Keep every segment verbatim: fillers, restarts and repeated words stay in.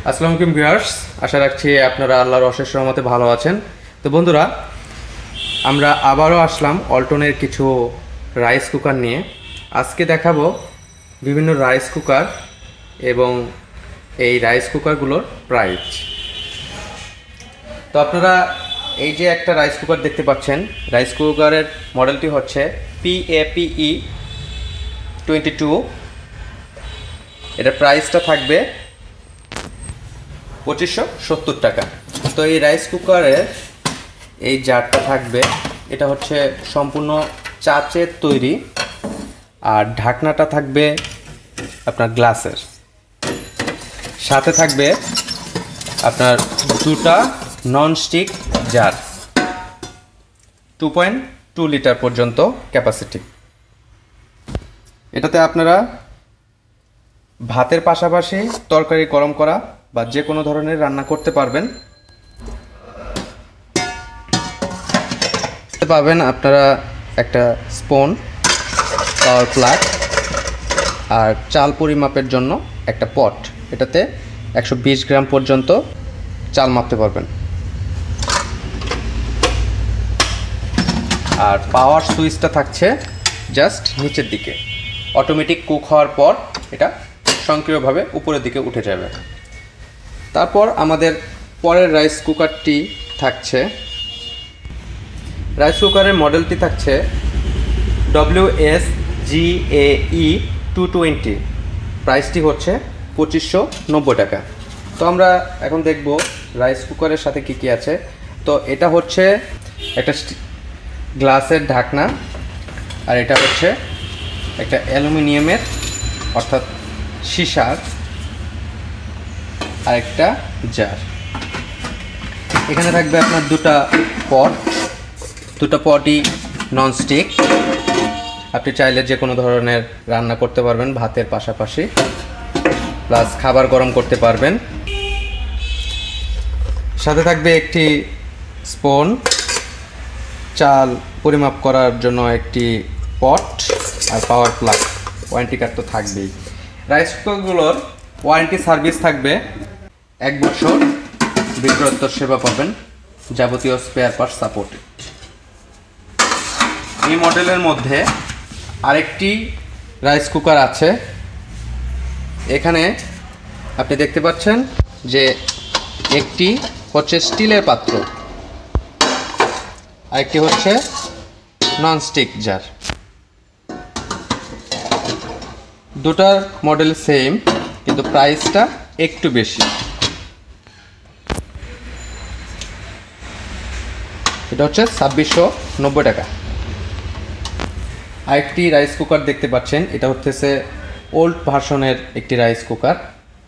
আসসালামু আলাইকুম ভিউয়ার্স, আশা রাখছি আপনারা আল্লাহর অশেষ রহমতে ভালো আছেন। তো বন্ধুরা, আমরা আবারও আসলাম ওয়ালটনের কিছু রাইস কুকার নিয়ে। আজকে দেখাবো বিভিন্ন রাইস কুকার এবং এই রাইস কুকারগুলোর প্রাইস। তো আপনারা এই যে একটা রাইস কুকার দেখতে পাচ্ছেন, রাইস কুকারের মডেলটি হচ্ছে P A P E twenty two. এটার প্রাইসটা থাকবে পঁচিশশো সত্তর টাকা। তো এই রাইস কুকারের এই জারটা থাকবে, এটা হচ্ছে সম্পূর্ণ চাচের তৈরি, আর ঢাকনাটা থাকবে আপনার গ্লাসের। সাথে থাকবে আপনার দুটা nonstick jar, two point two litre পর্যন্ত ক্যাপাসিটি। এটাতে আপনারা ভাতের পাশাপাশি তরকারি গরম করা বা যে কোনো ধরনের রান্না করতে পারবেন। পাবেন আপনারা একটা স্পুন, পাওয়ার প্লাগ, আর চাল পরিমাপের জন্য একটা পট। এটাতে একশো বিশ গ্রাম পর্যন্ত চাল মাপতে পারবেন। আর পাওয়ার সুইচটা থাকছে জাস্ট নিচের দিকে। অটোমেটিক কুক হওয়ার পর এটা স্বয়ংক্রিয়ভাবে উপরের দিকে উঠে যাবে। তারপর আমাদের পরের রাইস কুকারটি থাকছে, রাইস কুকারের মডেলটি থাকছে W S G A E two twenty. প্রাইসটি হচ্ছে পঁচিশশো নব্বই টাকা। তো আমরা এখন দেখব রাইস কুকারের সাথে কি কি আছে। তো এটা হচ্ছে একটা গ্লাসের ঢাকনা, আর এটা হচ্ছে একটা অ্যালুমিনিয়ামের অর্থাৎ সীসার আরেকটা জার। এখানে থাকবে আপনার দুটা পট, দুটো পটই ননস্টিক। আপনি চাইলে যে কোনো ধরনের রান্না করতে পারবেন ভাতের পাশাপাশি, প্লাস খাবার গরম করতে পারবেন। সাথে থাকবে একটি স্পুন, চাল পরিমাপ করার জন্য একটি পট, আর পাওয়ার প্লাগ। ওয়ারেন্টি কার্ড তো থাকবেই। রাইস কুকারগুলোর ওয়ারেন্টি সার্ভিস থাকবে এক বছর, বিক্রয়োত্তর সেবা পাবেন, যাবতীয় স্পেয়ার পার্ট সাপোর্ট। এই মডেলের মধ্যে আরেকটি রাইস কুকার আছে। এখানে আপনি দেখতে পাচ্ছেন যে একটি হচ্ছে স্টিলের পাত্র, আরেকটি হচ্ছে ননস্টিক জার। দুটার মডেল সেম, কিন্তু প্রাইসটা একটু বেশি। এটা হচ্ছে ছাব্বিশশো নব্বই টাকা। আরেকটি রাইস কুকার দেখতে পাচ্ছেন, এটা হচ্ছে ওল্ড ভার্সনের একটি রাইস কুকার।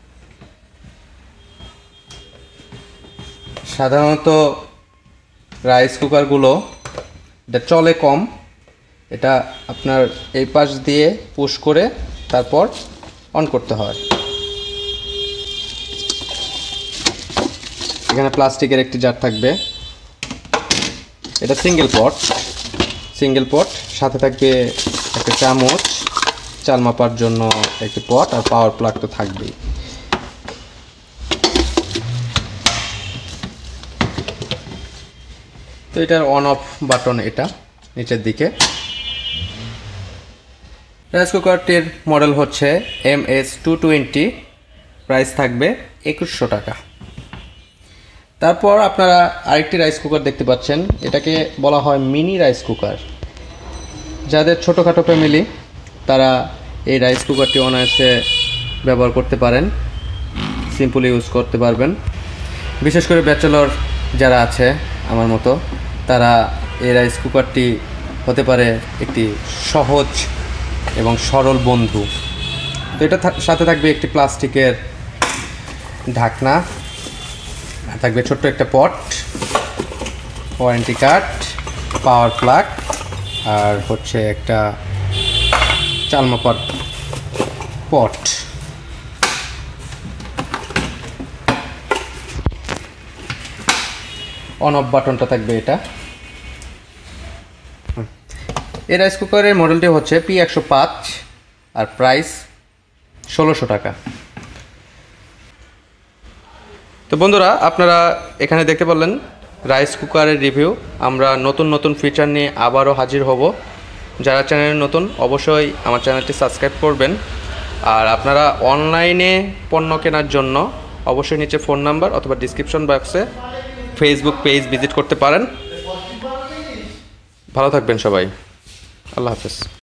সাধারণত রাইস কুকারগুলো এটা চলে কম। এটা আপনার এই পাশ দিয়ে পুশ করে তারপর অন করতে হয়। এখানে প্লাস্টিকের একটি জার থাকবে, এটা সিঙ্গেল পট, সিঙ্গেল পট। সাথে থাকবে একটা চামচ, চাল মাপার জন্য একটি পট, আর পাওয়ার প্লাগ তো থাকবেই। তো এটার অন অফ বাটন এটা নিচের দিকে। রাইস কুকারটির মডেল হচ্ছে M S two twenty. Price থাকবে একুশশো টাকা। তারপর আপনারা আরেকটি রাইস কুকার দেখতে পাচ্ছেন, এটাকে বলা হয় মিনি রাইস কুকার। যাদের ছোটোখাটো ফ্যামিলি তারা এই রাইস কুকারটি অনায়াসে ব্যবহার করতে পারেন, সিম্পল ইউজ করতে পারবেন। বিশেষ করে ব্যাচেলর যারা আছে আমার মতো, তারা এই রাইস কুকারটি হতে পারে একটি সহজ এবং সরল বন্ধু। তো এটা সাথে থাকবে একটি প্লাস্টিকের ঢাকনা, থাকবে ছোট্ট একটা pot, warranty card, power plug, আর হচ্ছে একটা চাল মাপার পট। অন অফ বাটনটা থাকবে এটা। এই রাইস কুকারের মডেলটি হচ্ছে পি একশো পাঁচ, আর প্রাইস ষোলোশো টাকা। তো বন্ধুরা, আপনারা এখানে দেখতে পারলেন রাইস কুকারের রিভিউ। আমরা নতুন নতুন ফিচার নিয়ে আবারও হাজির হব। যারা চ্যানেলে নতুন অবশ্যই আমার চ্যানেলটি সাবস্ক্রাইব করবেন। আর আপনারা অনলাইনে পণ্য কেনার জন্য অবশ্যই নিচে ফোন নাম্বার অথবা ডিসক্রিপশন বক্সে ফেসবুক পেজ ভিজিট করতে পারেন। ভালো থাকবেন সবাই। আল্লাহ হাফেজ।